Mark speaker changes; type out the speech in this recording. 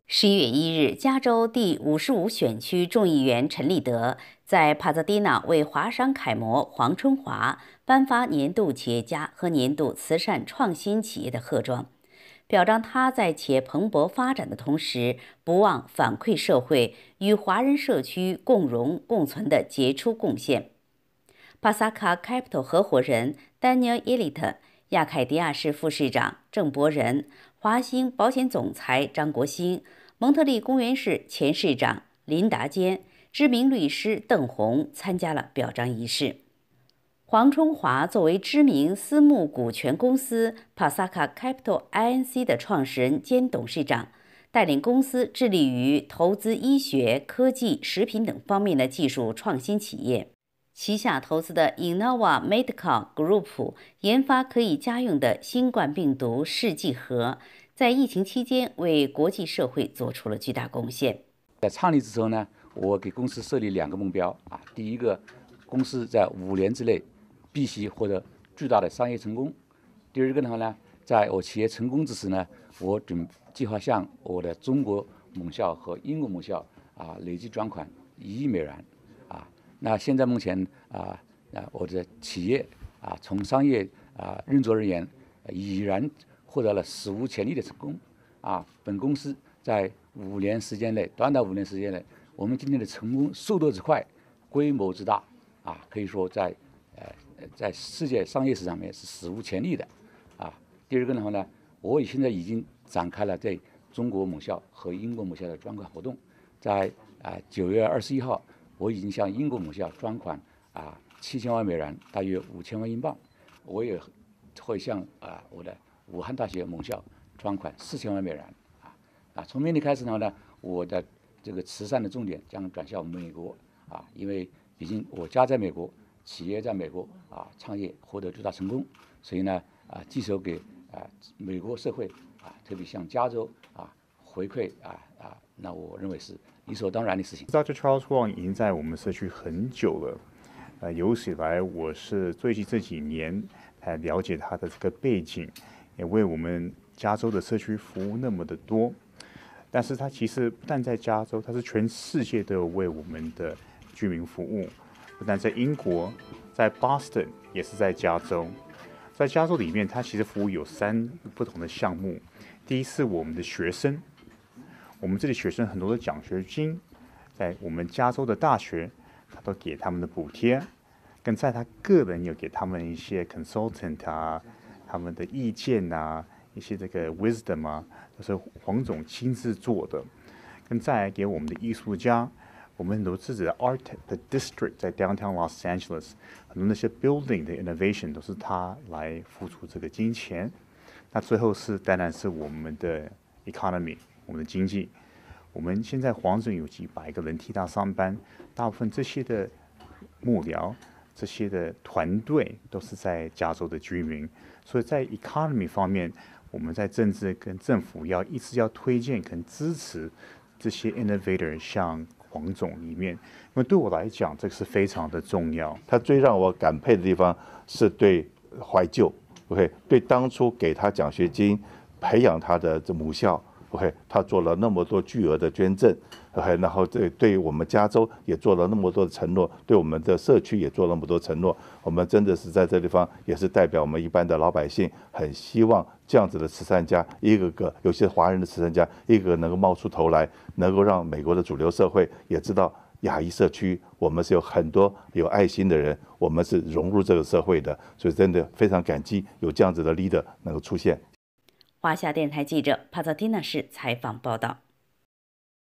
Speaker 1: 11月1日，加州第55选区众议员陈立德在帕萨迪纳为华商楷模黄春华颁发年度企业家和年度慈善创新企业的贺状，表彰他在企业蓬勃发展的同时，不忘反馈社会与华人社区共荣共存的杰出贡献。帕萨卡 Capital 合伙人 Daniel Elite、亚凯迪亚市副市长郑伯仁、华兴保险总裁张国兴、蒙特利公园市前市长林达坚、知名律师邓红参加了表彰仪式。黄春华作为知名私募股权公司 Pasaka Capital Inc. 的创始人兼董事长，带领公司致力于投资医学、科技、食品等方面的技术创新企业。旗下投资的 Innova Medical Group 研发可以家用的新冠病毒试剂盒，在疫情期间为国际社会做出了巨大贡献。
Speaker 2: 在创立之后呢，我给公司设立2个目标啊。第一个，公司在5年之内必须获得巨大的商业成功。第二个呢，在我企业成功之时呢，我计划向我的中国母校和英国母校累计专款1亿美元啊。那现在目前我的企业从商业运作而言，已然获得了史无前例的成功啊。本公司在5年时间内，短短5年时间内，我们今天的成功速度之快，规模之大啊，可以说在世界商业史上面是史无前例的啊。第二个呢，我现在已经展开了对中国母校和英国母校的专款活动，在9月21号。我已经向英国母校专款7000万美元，大约5000万英镑。我也会向我的武汉大学母校专款4000万美元从明年开始呢，我的这个慈善的重点将转向美国因为毕竟我家在美国，企业在美国创业获得巨大成功，所以呢寄手给美国社会特别向加州回馈那我认为是理所当然的事情。
Speaker 3: Dr. Charles Wang 已经在我们社区很久了，有史以来我是最近这几年才了解他的这个背景，也为我们加州的社区服务那么的多。但是他其实不但在加州，他是全世界都有为我们的居民服务，不但在英国，在 Boston 也是在加州。在加州里面，他其实服务有3不同的项目。第一是我们的学生。我们这里学生很多的奖学金，在我们加州的大学，他都给他们的补贴，跟在他个人有给他们一些 consultant 他们的意见一些这个 wisdom 都是黄总亲自做的。跟再来给我们的艺术家，我们很多自己的 art 的 district 在 downtown Los Angeles， 很多那些 building 的 innovation 都是他来付出这个金钱。那最后当然是我们的 economy。我们的经济，我们现在黄总有几百个人替他上班，大部分这些的幕僚、这些的团队都是在加州的居民，所以在 economy 方面，我们在政治跟政府一直要推荐跟支持这些 innovator， 像黄总里面，因为对我来讲，这个是非常的重要。
Speaker 4: 他最让我感佩的地方是对怀旧 ，OK， 对当初给他奖学金、培养他的这母校。OK， 他做了那么多巨额的捐赠 ，OK， 然后对我们加州也做了那么多的承诺，对我们的社区也做了那么多承诺。我们真的是在这地方也是代表我们一般的老百姓，很希望这样子的慈善家，一个个，尤其是华人的慈善家，一个个能够冒出头来，能够让美国的主流社会也知道亚裔社区我们是有很多有爱心的人，我们是融入这个社会的，所以真的非常感激有这样子的 leader 能够出现。
Speaker 1: 华夏电台记者帕萨蒂纳市采访报道。